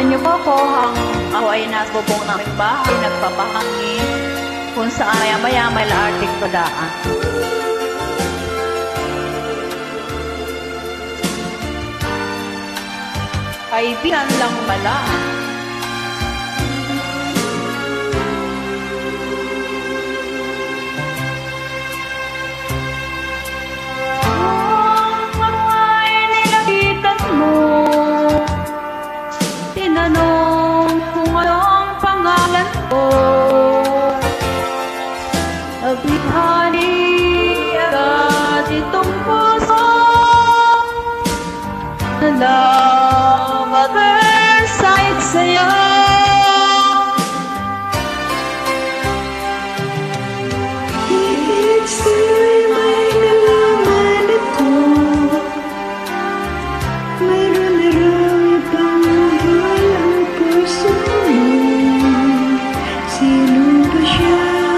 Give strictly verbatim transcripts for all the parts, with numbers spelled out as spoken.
Samahan niyo po ako hang ako ay nasa bubong ng aming bahay, nagpapahangin kung saan maya-maya may laarting padaan. Kaibigan lang pala. Abihani agad itong puso na mag-excite sa'yo. Higit sa'yo'y may nalaman ako, mayroon na raw ibang mahal ang puso mo. Sino ba siya?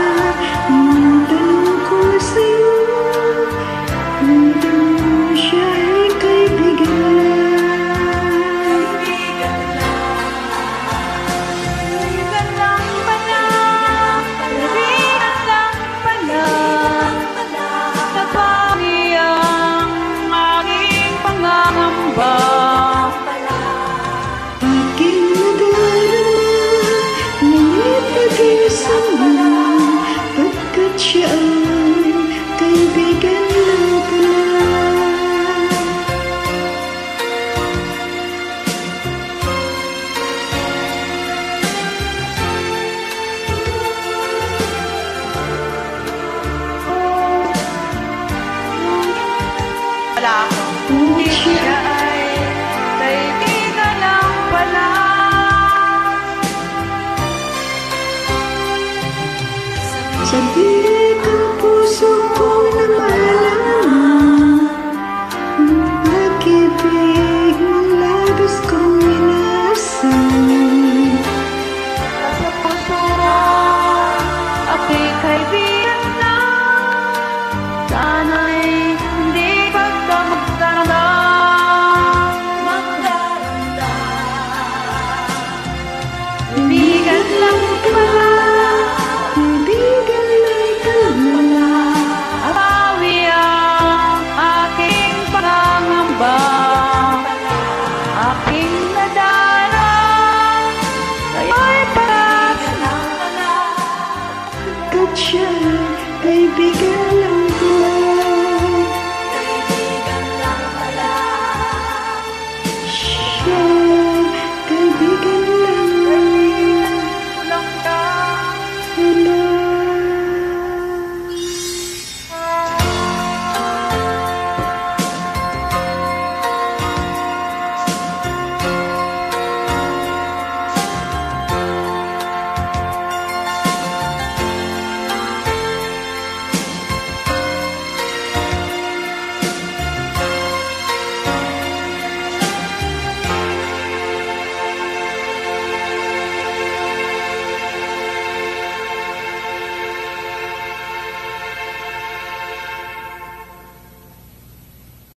Pagkat siya ay kaibigan lang pala. Wala ako. Hindi siya ay kaibigan lang pala. Sabi